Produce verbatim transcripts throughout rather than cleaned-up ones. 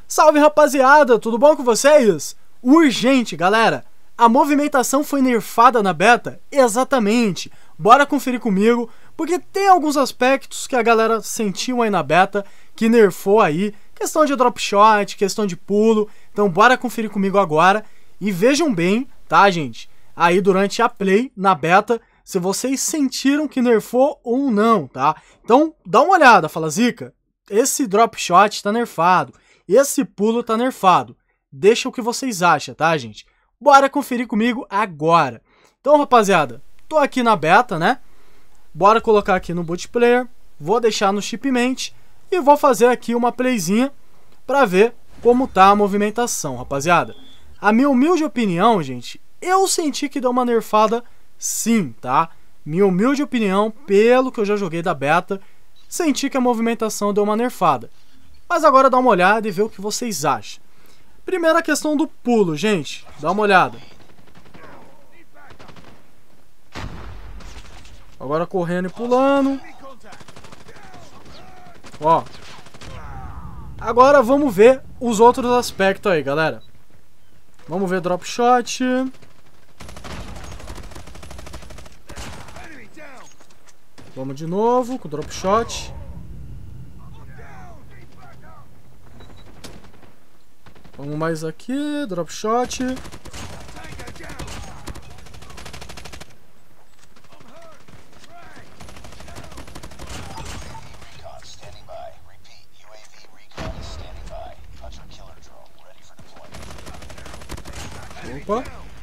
Salve rapaziada, tudo bom com vocês? Urgente, galera! A movimentação foi nerfada na beta? Exatamente! Bora conferir comigo, porque tem alguns aspectos que a galera sentiu aí na beta, que nerfou aí, questão de drop shot, questão de pulo, então bora conferir comigo agora, e vejam bem, tá gente? Aí durante a play, na beta, se vocês sentiram que nerfou ou não, tá? Então dá uma olhada, fala Zica, esse drop shot tá nerfado, esse pulo tá nerfado. Deixa o que vocês acham, tá, gente? Bora conferir comigo agora. Então, rapaziada, tô aqui na beta, né? Bora colocar aqui no boot player. Vou deixar no shipment e vou fazer aqui uma playzinha pra ver como tá a movimentação, rapaziada. A minha humilde opinião, gente, eu senti que deu uma nerfada sim, tá? Minha humilde opinião, pelo que eu já joguei da beta, senti que a movimentação deu uma nerfada. Mas agora dá uma olhada e vê o que vocês acham. Primeira questão do pulo, gente. Dá uma olhada. Agora correndo e pulando. Ó. Agora vamos ver os outros aspectos aí, galera. Vamos ver drop shot. Vamos de novo com drop shot. Vamos mais aqui, drop shot. Opa.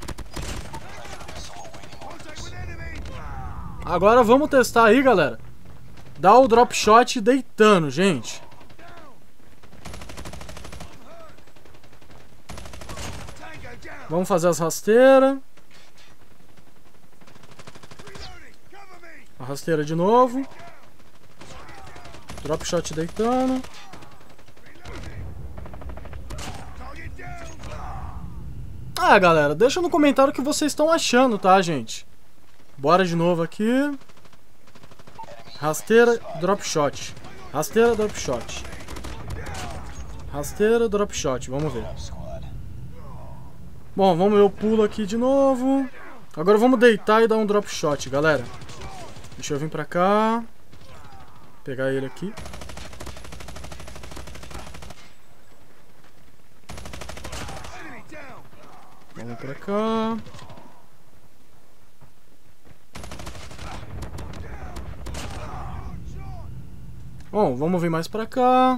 Agora vamos testar aí, galera. Dá o drop shot deitando, gente. Vamos fazer as rasteiras. A rasteira de novo. Drop shot deitando. Ah, galera, deixa no comentário o que vocês estão achando, tá, gente? Bora de novo aqui. Rasteira, drop shot. Rasteira, drop shot. Rasteira, drop shot. Vamos ver. Bom, vamos ver o pulo aqui de novo. Agora vamos deitar e dar um drop shot, galera. Deixa eu vir pra cá. Pegar ele aqui. Vamos pra cá. Bom, vamos vir mais pra cá.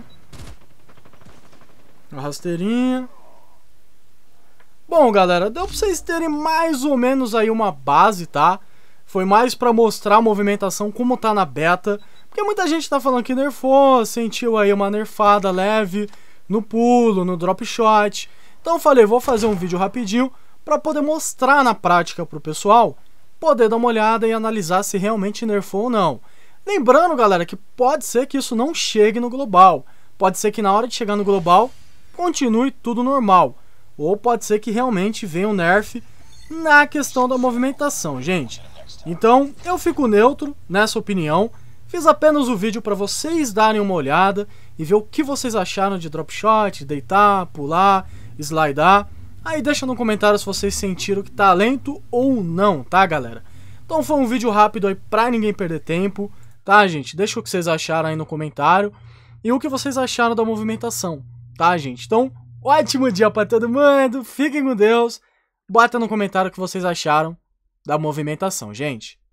A rasteirinha. Bom, galera, deu pra vocês terem mais ou menos aí uma base, tá? Foi mais pra mostrar a movimentação como tá na beta. Porque muita gente tá falando que nerfou, sentiu aí uma nerfada leve no pulo, no drop shot. Então eu falei, vou fazer um vídeo rapidinho pra poder mostrar na prática pro pessoal, poder dar uma olhada e analisar se realmente nerfou ou não. Lembrando, galera, que pode ser que isso não chegue no global. Pode ser que na hora de chegar no global, continue tudo normal. Ou pode ser que realmente venha um nerf na questão da movimentação, gente. Então, eu fico neutro nessa opinião. Fiz apenas o vídeo para vocês darem uma olhada e ver o que vocês acharam de drop shot, deitar, pular, slidar. Aí deixa no comentário se vocês sentiram que tá lento ou não, tá, galera? Então foi um vídeo rápido aí pra ninguém perder tempo, tá, gente? Deixa o que vocês acharam aí no comentário e o que vocês acharam da movimentação, tá, gente? Então, ótimo dia pra todo mundo, fiquem com Deus, bota no comentário o que vocês acharam da movimentação, gente.